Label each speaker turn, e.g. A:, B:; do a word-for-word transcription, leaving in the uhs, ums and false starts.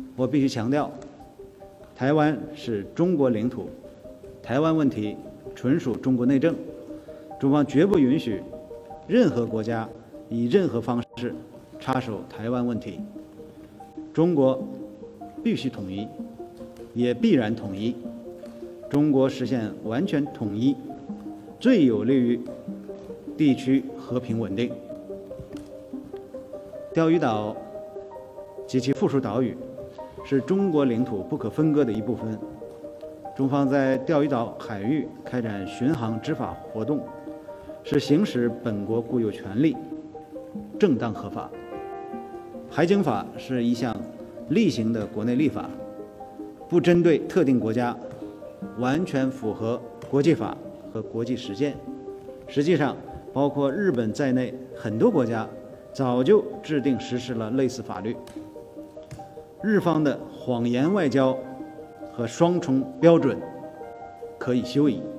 A: 我必须强调，台湾是中国领土，台湾问题纯属中国内政，中方绝不允许任何国家以任何方式插手台湾问题。中国必须统一，也必然统一。中国实现完全统一，最有利于地区和平稳定。钓鱼岛及其附属岛屿是中国领土不可分割的一部分。中方在钓鱼岛海域开展巡航执法活动，是行使本国固有权利，正当合法。海警法是一项例行的国内立法，不针对特定国家，完全符合国际法和国际实践。实际上，包括日本在内，很多国家早就制定实施了类似法律。日方的谎言外交和双重标准可以休矣。